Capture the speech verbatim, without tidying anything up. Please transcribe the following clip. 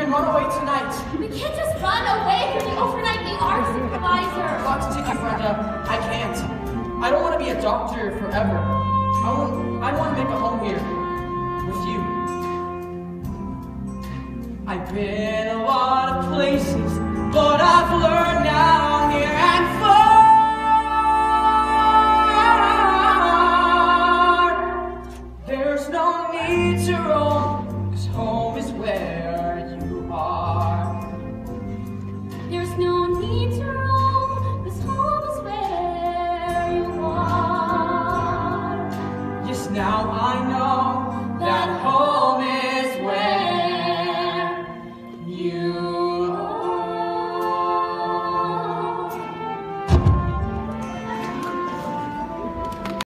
can run away tonight. We can't just run away from the overnight E R supervisor. Got to take you, Brenda. I can't. I don't want to be a doctor forever. I want, I want to make a home here with you. I've been a lot of places, but I've learned now near and far. There's no need to roam, 'cause home is where you are. There's no need to roam, 'cause home is where you are. Yes, now I know.